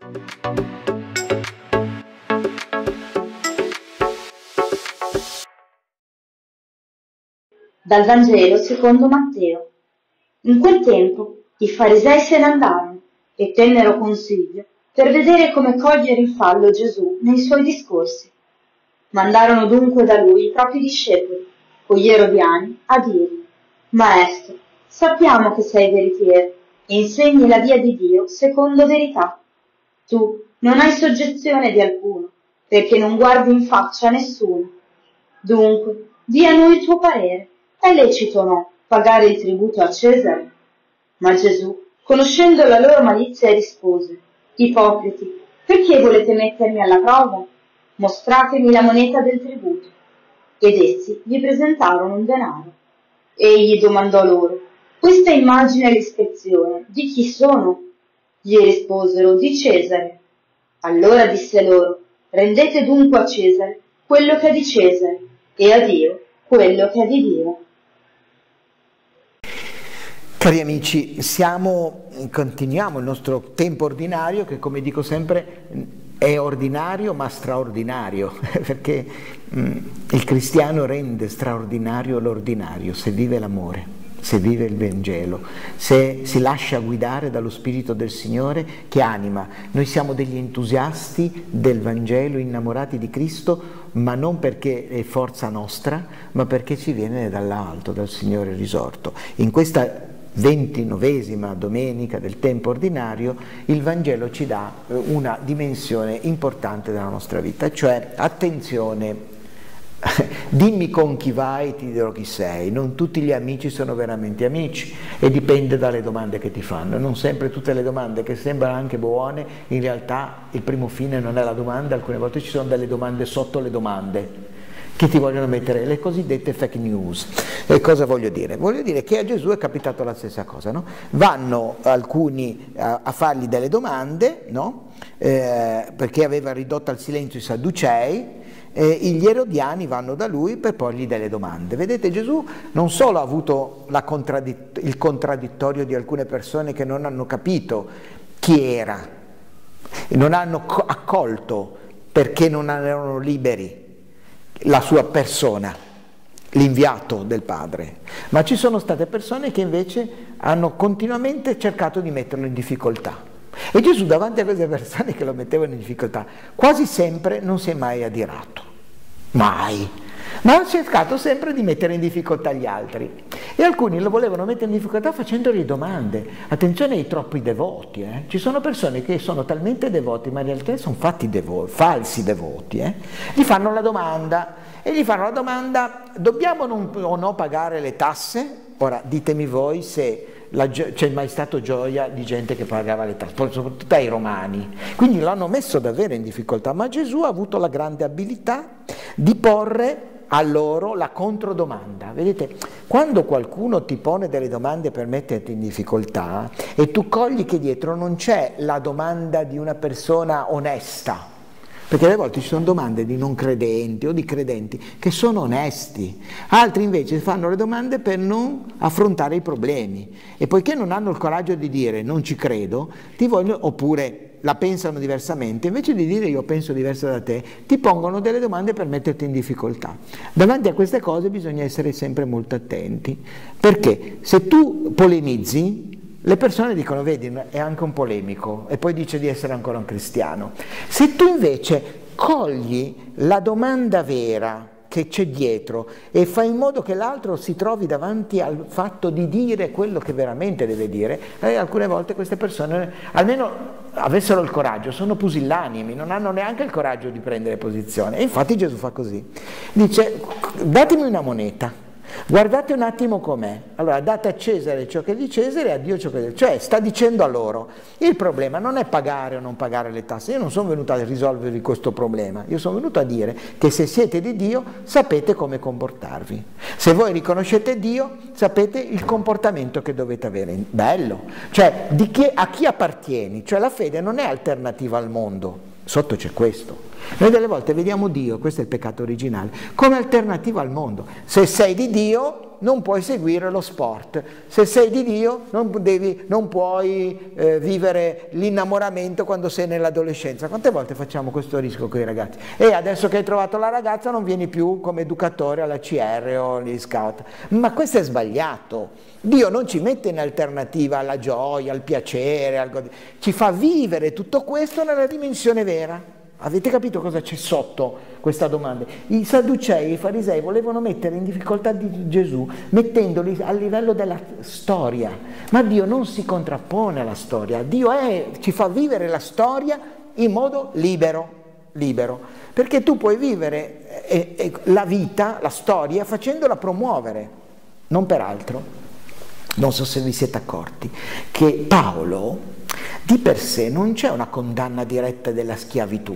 Dal Vangelo secondo Matteo. In quel tempo i farisei se ne andarono e tennero consiglio per vedere come cogliere in fallo Gesù nei suoi discorsi. Mandarono dunque da lui i propri discepoli, con gli erodiani, a dirgli: Maestro, sappiamo che sei veritiero e insegni la via di Dio secondo verità. Tu non hai soggezione di alcuno, perché non guardi in faccia a nessuno. Dunque, di a noi il tuo parere. È lecito o no pagare il tributo a Cesare? Ma Gesù, conoscendo la loro malizia, rispose: Ipocriti, perché volete mettermi alla prova? Mostratemi la moneta del tributo. Ed essi gli presentarono un denaro. Egli domandò loro: questa immagine e l'ispezione di chi sono? Gli risposero: di Cesare. Allora disse loro: rendete dunque a Cesare quello che è di Cesare e a Dio quello che è di Dio. Cari amici, continuiamo il nostro tempo ordinario che, come dico sempre, è ordinario ma straordinario, perché il cristiano rende straordinario l'ordinario se vive l'amore, se vive il Vangelo, se si lascia guidare dallo Spirito del Signore che anima. Noi siamo degli entusiasti del Vangelo, innamorati di Cristo, ma non perché è forza nostra, ma perché ci viene dall'alto, dal Signore risorto. In questa 29esima domenica del tempo ordinario il Vangelo ci dà una dimensione importante della nostra vita, cioè attenzione, dimmi con chi vai, ti dirò chi sei. Non tutti gli amici sono veramente amici e dipende dalle domande che ti fanno. Non sempre tutte le domande che sembrano anche buone, in realtà il primo fine non è la domanda. Alcune volte ci sono delle domande sotto le domande che ti vogliono mettere, le cosiddette fake news. E cosa voglio dire? Voglio dire che a Gesù è capitato la stessa cosa, no? Vanno alcuni a fargli delle domande, no? Perché aveva ridotto al silenzio i Sadducei, gli erodiani vanno da lui per porgli delle domande. Vedete, Gesù non solo ha avuto il contraddittorio di alcune persone che non hanno capito chi era, non hanno accolto perché non erano liberi la sua persona, l'inviato del Padre, ma ci sono state persone che invece hanno continuamente cercato di metterlo in difficoltà. E Gesù, davanti a queste persone che lo mettevano in difficoltà, quasi sempre non si è mai adirato, mai, ma ha cercato sempre di mettere in difficoltà gli altri. E alcuni lo volevano mettere in difficoltà facendogli domande. Attenzione ai troppi devoti, ci sono persone che sono talmente devoti, ma in realtà sono falsi devoti, Gli fanno la domanda, e gli fanno la domanda: dobbiamo o no pagare le tasse? Ora, ditemi voi se c'è mai stato gioia di gente che pagava le tasse, soprattutto ai romani. Quindi l'hanno messo davvero in difficoltà, ma Gesù ha avuto la grande abilità di porre a loro la controdomanda. Vedete, quando qualcuno ti pone delle domande per metterti in difficoltà e tu cogli che dietro non c'è la domanda di una persona onesta, perché alle volte ci sono domande di non credenti o di credenti che sono onesti, altri invece fanno le domande per non affrontare i problemi e poiché non hanno il coraggio di dire non ci credo, ti vogliono, oppure la pensano diversamente, invece di dire io penso diverso da te, ti pongono delle domande per metterti in difficoltà. Davanti a queste cose bisogna essere sempre molto attenti, perché se tu polemizzi, le persone dicono vedi è anche un polemico e poi dice di essere ancora un cristiano. Se tu invece cogli la domanda vera che c'è dietro e fai in modo che l'altro si trovi davanti al fatto di dire quello che veramente deve dire, alcune volte queste persone almeno avessero il coraggio, sono pusillanimi, non hanno neanche il coraggio di prendere posizione. E infatti Gesù fa così, dice datemi una moneta, guardate un attimo com'è, allora date a Cesare ciò che è di Cesare e a Dio ciò che è di Dio. Cioè sta dicendo a loro, il problema non è pagare o non pagare le tasse, io non sono venuto a risolvervi questo problema, io sono venuto a dire che se siete di Dio sapete come comportarvi, se voi riconoscete Dio sapete il comportamento che dovete avere. Bello, cioè a chi appartieni, cioè la fede non è alternativa al mondo, sotto c'è questo. Noi delle volte vediamo Dio, questo è il peccato originale, come alternativa al mondo. Se sei di Dio non puoi seguire lo sport. Se sei di Dio non puoi vivere l'innamoramento quando sei nell'adolescenza. Quante volte facciamo questo rischio con i ragazzi? E adesso che hai trovato la ragazza non vieni più come educatore alla CR o agli scout. Ma questo è sbagliato. Dio non ci mette in alternativa alla gioia, al piacere, ci fa vivere tutto questo nella dimensione vera. Avete capito cosa c'è sotto questa domanda? I Sadducei e i Farisei volevano mettere in difficoltà di Gesù mettendoli a livello della storia, ma Dio non si contrappone alla storia, Dio ci fa vivere la storia in modo libero, perché tu puoi vivere la vita, la storia, facendola promuovere, non per altro. Non so se vi siete accorti che Paolo di per sé non c'è una condanna diretta della schiavitù.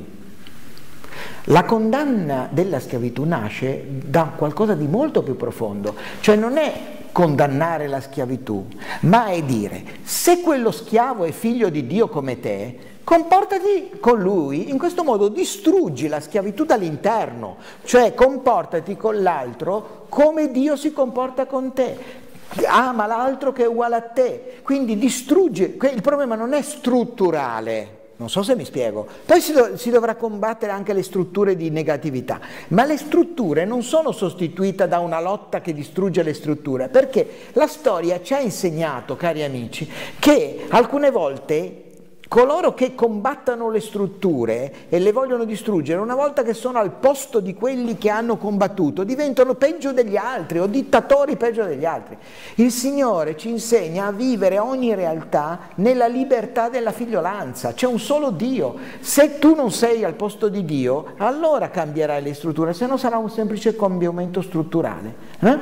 La condanna della schiavitù nasce da qualcosa di molto più profondo, cioè non è condannare la schiavitù, ma è dire: se quello schiavo è figlio di Dio come te, comportati con lui, in questo modo distruggi la schiavitù dall'interno, cioè comportati con l'altro come Dio si comporta con te. Ama l'altro che è uguale a te, quindi distrugge. Il problema non è strutturale, non so se mi spiego, poi si dovrà combattere anche le strutture di negatività, ma le strutture non sono sostituite da una lotta che distrugge le strutture, perché la storia ci ha insegnato, cari amici, che alcune volte coloro che combattono le strutture e le vogliono distruggere, una volta che sono al posto di quelli che hanno combattuto, diventano peggio degli altri o dittatori peggio degli altri. Il Signore ci insegna a vivere ogni realtà nella libertà della figliolanza. C'è un solo Dio. Se tu non sei al posto di Dio, allora cambierai le strutture, se no sarà un semplice cambiamento strutturale.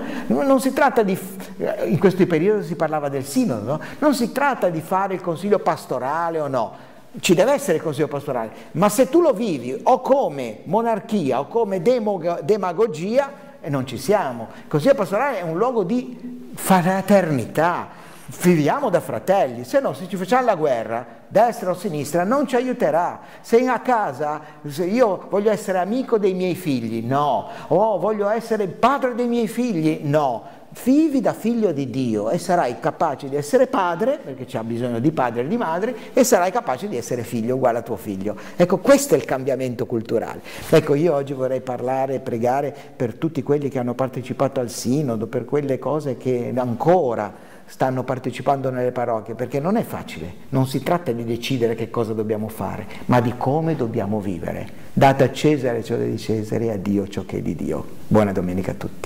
Non si tratta di, in questi periodi si parlava del sinodo, no? Non si tratta di fare il consiglio pastorale o no. Ci deve essere il consiglio pastorale, ma se tu lo vivi o come monarchia o come demagogia, non ci siamo. Il consiglio pastorale è un luogo di fraternità, viviamo da fratelli, se no se ci facciamo la guerra, destra o sinistra, non ci aiuterà. Se a casa, se io voglio essere amico dei miei figli, no, o voglio essere padre dei miei figli, no. Vivi da figlio di Dio e sarai capace di essere padre, perché c'ha bisogno di padre e di madre, e sarai capace di essere figlio uguale a tuo figlio. Ecco, questo è il cambiamento culturale. Ecco, io oggi vorrei parlare e pregare per tutti quelli che hanno partecipato al sinodo, per quelle cose che ancora stanno partecipando nelle parrocchie, perché non è facile, non si tratta di decidere che cosa dobbiamo fare, ma di come dobbiamo vivere. Date a Cesare ciò che è di Cesare e a Dio ciò che è di Dio. Buona domenica a tutti.